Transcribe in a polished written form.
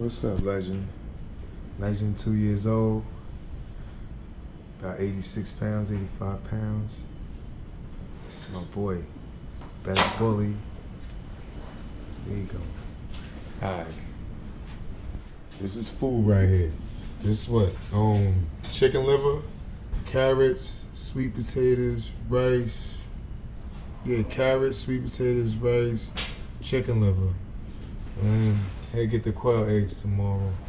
What's up, Legend? Legend, 2 years old, about 86 pounds, 85 pounds. This is my boy, Best Bully. There you go. Alright. This is food right here. This is what? Chicken liver, carrots, sweet potatoes, rice. Yeah, carrots, sweet potatoes, rice, chicken liver. And hey, get the quail eggs tomorrow.